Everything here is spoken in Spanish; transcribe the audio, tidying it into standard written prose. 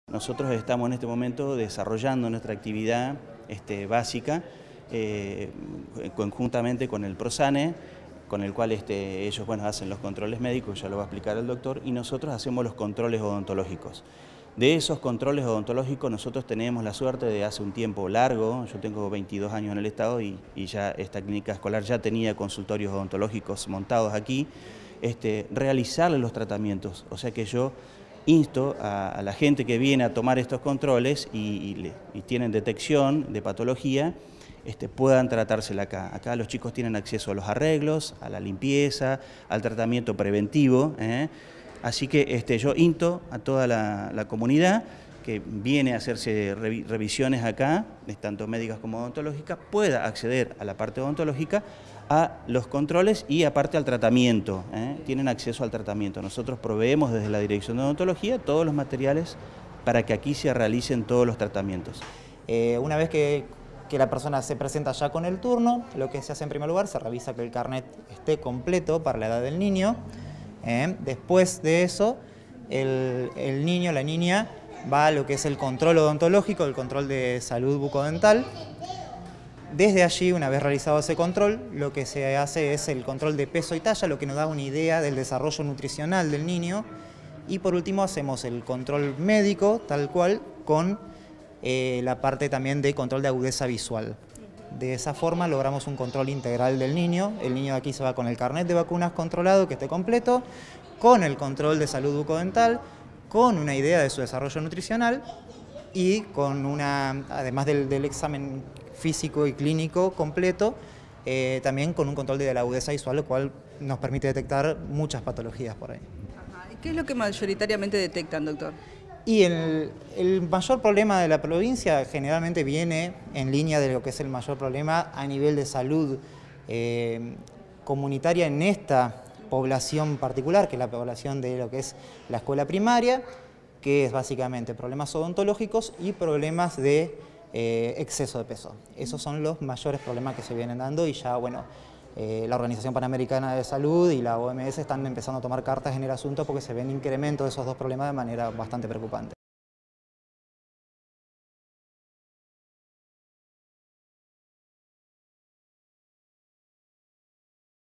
Nosotros estamos en este momento desarrollando nuestra actividad básica conjuntamente con el PROSANE, con el cual ellos hacen los controles médicos, ya lo va a explicar el doctor, y nosotros hacemos los controles odontológicos. De esos controles odontológicos nosotros tenemos la suerte de hace un tiempo largo, yo tengo 22 años en el estado y ya esta clínica escolar ya tenía consultorios odontológicos montados aquí, realizarle los tratamientos, o sea que yo insto a la gente que viene a tomar estos controles y tienen detección de patología, puedan tratársela acá. Acá los chicos tienen acceso a los arreglos, a la limpieza, al tratamiento preventivo. Así que yo insto a toda la comunidad que viene a hacerse revisiones acá, tanto médicas como odontológicas, pueda acceder a la parte odontológica, a los controles y aparte al tratamiento. Tienen acceso al tratamiento. Nosotros proveemos desde la Dirección de Odontología todos los materiales para que aquí se realicen todos los tratamientos. Una vez que la persona se presenta ya con el turno, lo que se hace en primer lugar, se revisa que el carnet esté completo para la edad del niño. Después de eso, el niño, la niña, va a lo que es el control odontológico, el control de salud bucodental. Desde allí, una vez realizado ese control, lo que se hace es el control de peso y talla, lo que nos da una idea del desarrollo nutricional del niño. Y por último hacemos el control médico, tal cual, con la parte también de control de agudeza visual. De esa forma logramos un control integral del niño. El niño de aquí se va con el carnet de vacunas controlado, que esté completo, con el control de salud bucodental, con una idea de su desarrollo nutricional y con además del examen físico y clínico completo, también con un control de la agudeza visual, lo cual nos permite detectar muchas patologías por ahí. ¿Y qué es lo que mayoritariamente detectan, doctor? Y el mayor problema de la provincia generalmente viene en línea de lo que es el mayor problema a nivel de salud comunitaria en esta población particular, que es la población de lo que es la escuela primaria, que es básicamente problemas odontológicos y problemas de exceso de peso. Esos son los mayores problemas que se vienen dando y ya, la Organización Panamericana de Salud y la OMS están empezando a tomar cartas en el asunto porque se ven incremento de esos dos problemas de manera bastante preocupante.